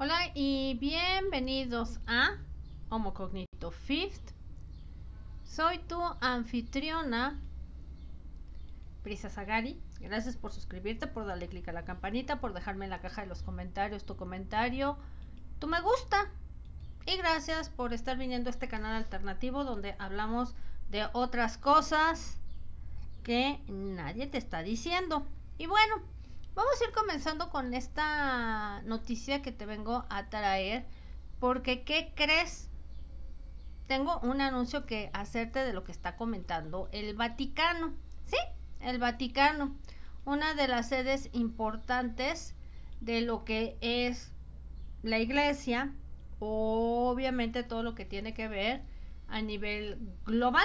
Hola y bienvenidos a Homo Cognito Fifth. Soy tu anfitriona, Prisa Sagari. Gracias por suscribirte, por darle clic a la campanita, por dejarme en la caja de los comentarios tu comentario, tu me gusta. Y gracias por estar viniendo a este canal alternativo donde hablamos de otras cosas que nadie te está diciendo. Y bueno, vamos a ir comenzando con esta noticia que te vengo a traer, porque ¿qué crees? Tengo un anuncio que hacerte de lo que está comentando el Vaticano. Sí, el Vaticano, una de las sedes importantes de lo que es la iglesia, obviamente todo lo que tiene que ver a nivel global.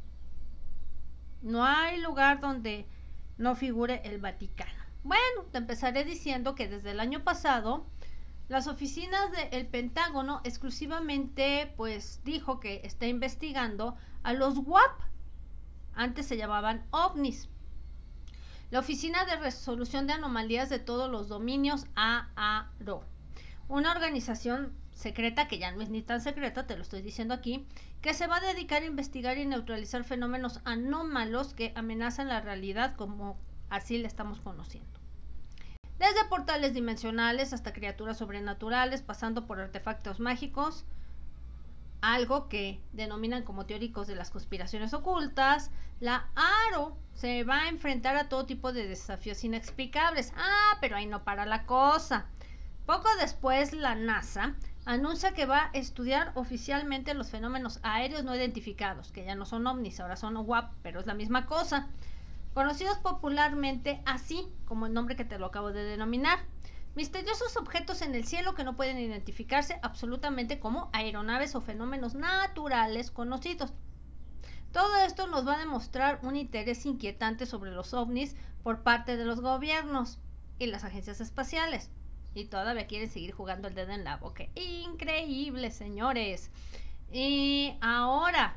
No hay lugar donde no figure el Vaticano. Bueno, te empezaré diciendo que desde el año pasado las oficinas del Pentágono exclusivamente pues dijo que está investigando a los WAP. Antes se llamaban OVNIs. La Oficina de Resolución de Anomalías de Todos los Dominios, AARO. Una organización secreta, que ya no es ni tan secreta, te lo estoy diciendo aquí, que se va a dedicar a investigar y neutralizar fenómenos anómalos que amenazan la realidad como así la estamos conociendo. Desde portales dimensionales hasta criaturas sobrenaturales, pasando por artefactos mágicos, algo que denominan como teóricos de las conspiraciones ocultas, la AARO se va a enfrentar a todo tipo de desafíos inexplicables. Pero ahí no para la cosa. Poco después, la NASA anuncia que va a estudiar oficialmente los fenómenos aéreos no identificados, que ya no son ovnis, ahora son WAP, pero es la misma cosa, conocidos popularmente así como el nombre que te lo acabo de denominar. Misteriosos objetos en el cielo que no pueden identificarse absolutamente como aeronaves o fenómenos naturales conocidos. Todo esto nos va a demostrar un interés inquietante sobre los ovnis por parte de los gobiernos y las agencias espaciales. Y todavía quieren seguir jugando el dedo en la boca. Increíble, señores. Y ahora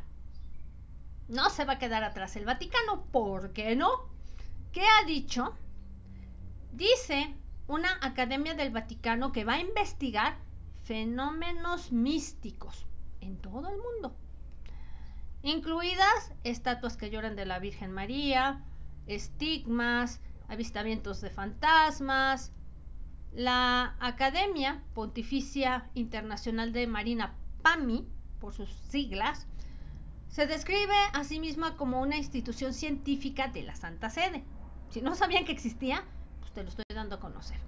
no se va a quedar atrás el Vaticano. ¿Por qué no? ¿Qué ha dicho? Dice una academia del Vaticano que va a investigar fenómenos místicos en todo el mundo, incluidas estatuas que lloran de la Virgen María, estigmas, avistamientos de fantasmas. La Academia Pontificia Internacional de Marina, PAMI, por sus siglas, se describe a sí misma como una institución científica de la Santa Sede. Si no sabían que existía, pues te lo estoy dando a conocer.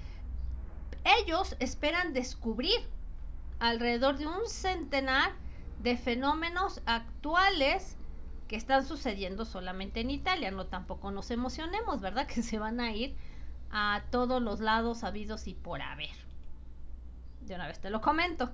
Ellos esperan descubrir alrededor de un centenar de fenómenos actuales que están sucediendo solamente en Italia. No, tampoco nos emocionemos, ¿verdad? Que se van a ir a todos los lados habidos y por haber. De una vez te lo comento.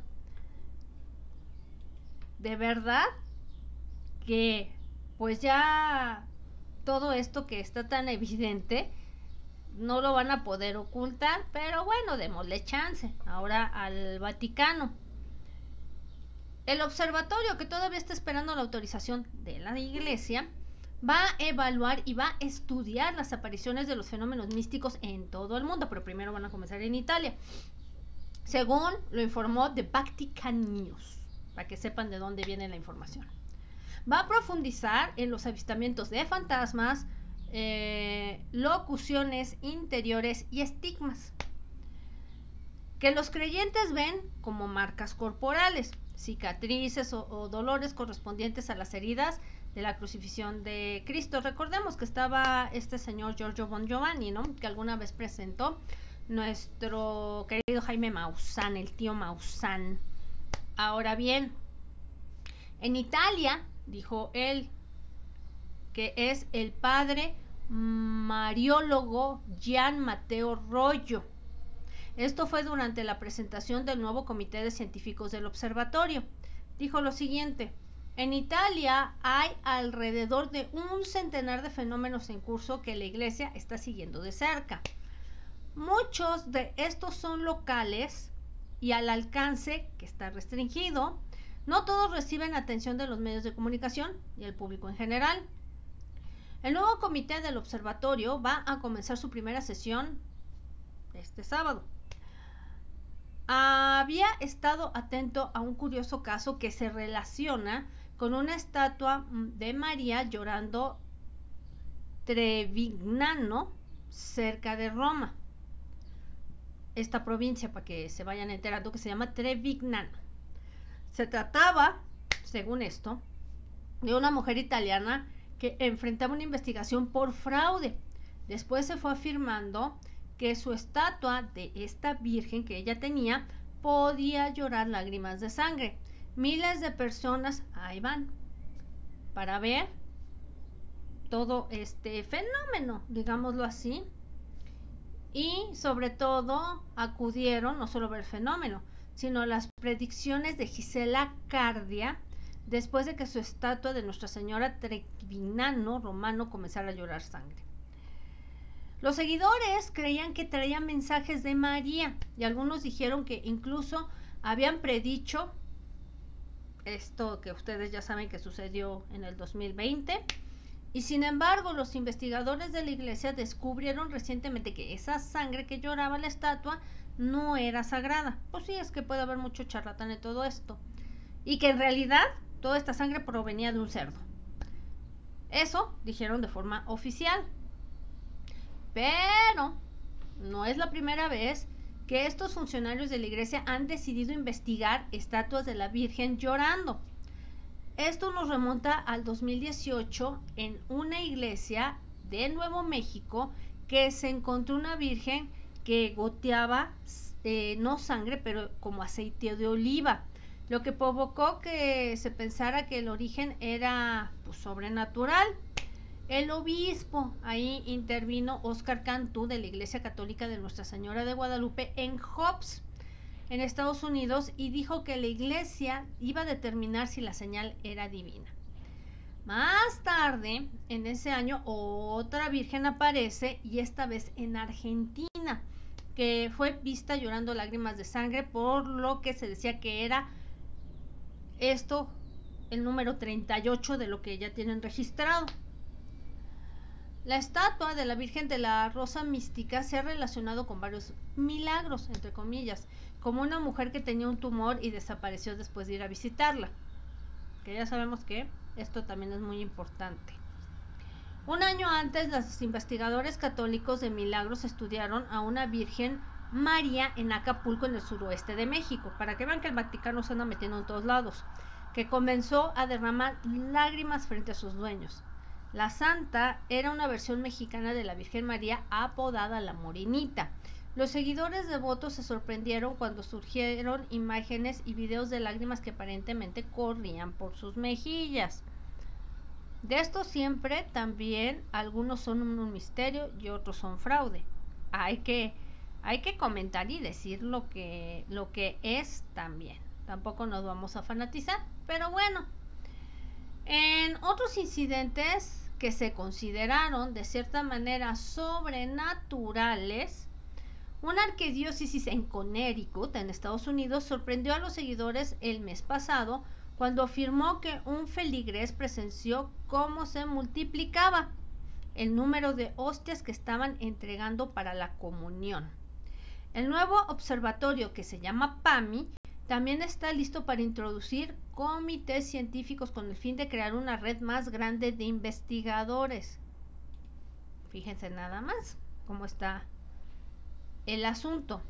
De verdad que pues ya todo esto que está tan evidente no lo van a poder ocultar, pero bueno, démosle chance ahora al Vaticano. El observatorio, que todavía está esperando la autorización de la iglesia, va a evaluar y va a estudiar las apariciones de los fenómenos místicos en todo el mundo, pero primero van a comenzar en Italia, según lo informó The Vatican News, para que sepan de dónde viene la información. Va a profundizar en los avistamientos de fantasmas, locuciones interiores y estigmas, que los creyentes ven como marcas corporales, cicatrices o dolores correspondientes a las heridas de la crucifixión de Cristo. Recordemos que estaba este señor Giorgio Bon Giovanni, ¿no? Que alguna vez presentó nuestro querido Jaime Maussan, el tío Maussan. Ahora bien, en Italia, dijo él, que es el padre mariólogo Gian Matteo Roggio. Esto fue durante la presentación del nuevo comité de científicos del observatorio. Dijo lo siguiente: en Italia hay alrededor de un centenar de fenómenos en curso que la iglesia está siguiendo de cerca. Muchos de estos son locales y al alcance que está restringido. No todos reciben atención de los medios de comunicación y el público en general. El nuevo comité del observatorio va a comenzar su primera sesión este sábado. había estado atento a un curioso caso que se relaciona con una estatua de María llorando Trevignano, cerca de Roma. Esta provincia, para que se vayan enterando, que se llama Trevignano. Se trataba, según esto, de una mujer italiana que enfrentaba una investigación por fraude. Después se fue afirmando que su estatua de esta virgen que ella tenía podía llorar lágrimas de sangre. Miles de personas ahí van para ver todo este fenómeno, digámoslo así, y sobre todo acudieron no solo a ver el fenómeno, sino las predicciones de Gisela Cardia después de que su estatua de Nuestra Señora Trevignano romano comenzara a llorar sangre. Los seguidores creían que traía mensajes de María y algunos dijeron que incluso habían predicho esto que ustedes ya saben que sucedió en el 2020. Y sin embargo, los investigadores de la iglesia descubrieron recientemente que esa sangre que lloraba la estatua no era sagrada. Pues sí, es que puede haber mucho charlatán en todo esto. Y que en realidad toda esta sangre provenía de un cerdo. Eso dijeron de forma oficial. Pero no es la primera vez que estos funcionarios de la iglesia han decidido investigar estatuas de la Virgen llorando. Esto nos remonta al 2018 en una iglesia de Nuevo México que se encontró una virgen que goteaba no sangre, pero como aceite de oliva, lo que provocó que se pensara que el origen era pues, sobrenatural. El obispo ahí intervino, Oscar Cantú, de la Iglesia Católica de Nuestra Señora de Guadalupe en Hobbs, en Estados Unidos, y dijo que la iglesia iba a determinar si la señal era divina. Más tarde, en ese año, otra virgen aparece, y esta vez en Argentina, que fue vista llorando lágrimas de sangre, por lo que se decía que era esto el número 38 de lo que ya tienen registrado. La estatua de la Virgen de la Rosa Mística se ha relacionado con varios milagros, entre comillas, como una mujer que tenía un tumor y desapareció después de ir a visitarla. Que ya sabemos que esto también es muy importante. Un año antes, los investigadores católicos de milagros estudiaron a una Virgen María en Acapulco, en el suroeste de México, para que vean que el Vaticano se anda metiendo en todos lados, que comenzó a derramar lágrimas frente a sus dueños. La santa era una versión mexicana de la Virgen María apodada la Morenita. Los seguidores devotos se sorprendieron cuando surgieron imágenes y videos de lágrimas que aparentemente corrían por sus mejillas. De estos siempre también algunos son un misterio y otros son fraude. Hay que comentar y decir lo que es también. Tampoco nos vamos a fanatizar, pero bueno. En otros incidentes que se consideraron de cierta manera sobrenaturales, una arquidiócesis en Connecticut, en Estados Unidos, sorprendió a los seguidores el mes pasado cuando afirmó que un feligrés presenció cómo se multiplicaba el número de hostias que estaban entregando para la comunión. El nuevo observatorio, que se llama PAMI, también está listo para introducir comités científicos con el fin de crear una red más grande de investigadores. Fíjense nada más cómo está el asunto.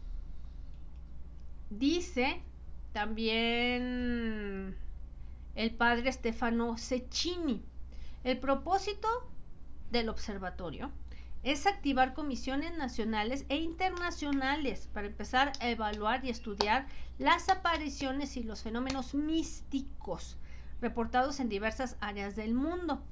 Dice también el padre Stefano Cecchini: el propósito del observatorio es activar comisiones nacionales e internacionales para empezar a evaluar y estudiar las apariciones y los fenómenos místicos reportados en diversas áreas del mundo.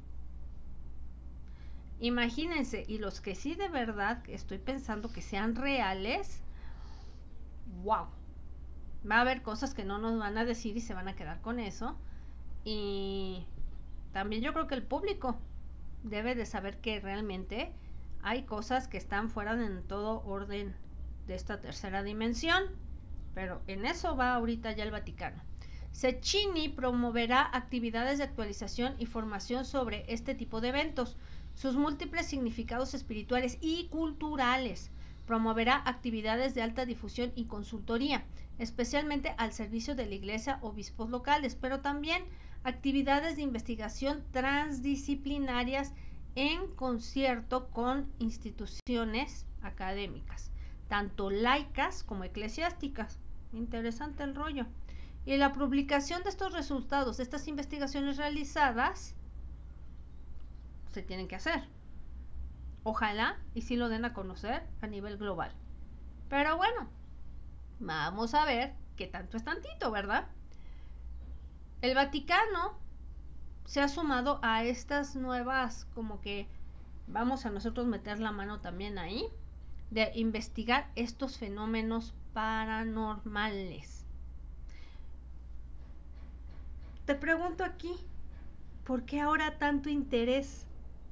Imagínense, y los que sí de verdad estoy pensando que sean reales, wow, va a haber cosas que no nos van a decir y se van a quedar con eso. Y también yo creo que el público debe de saber que realmente hay cosas que están fuera de todo orden de esta tercera dimensión, pero en eso va ahorita ya el Vaticano. Cecchini promoverá actividades de actualización y formación sobre este tipo de eventos, sus múltiples significados espirituales y culturales. Promoverá actividades de alta difusión y consultoría, especialmente al servicio de la Iglesia, obispos locales, pero también actividades de investigación transdisciplinarias en concierto con instituciones académicas, tanto laicas como eclesiásticas. Interesante el rollo. Y la publicación de estos resultados, de estas investigaciones realizadas, se tienen que hacer. Ojalá y sí lo den a conocer a nivel global. Pero bueno, vamos a ver qué tanto es tantito, ¿verdad? El Vaticano se ha sumado a estas nuevas, como que vamos a nosotros meter la mano también ahí, de investigar estos fenómenos paranormales. Te pregunto aquí, ¿por qué ahora tanto interés?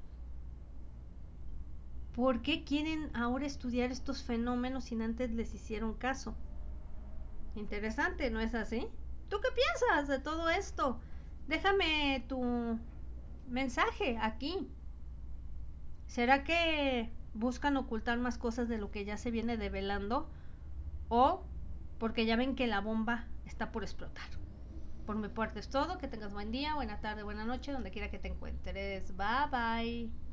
¿Por qué quieren ahora estudiar estos fenómenos si antes les hicieron caso? Interesante, ¿no es así? ¿Tú qué piensas de todo esto? Déjame tu mensaje aquí. ¿Será que buscan ocultar más cosas de lo que ya se viene develando? ¿O porque ya ven que la bomba está por explotar? Por mi parte es todo. Que tengas buen día, buena tarde, buena noche, donde quiera que te encuentres. Bye bye.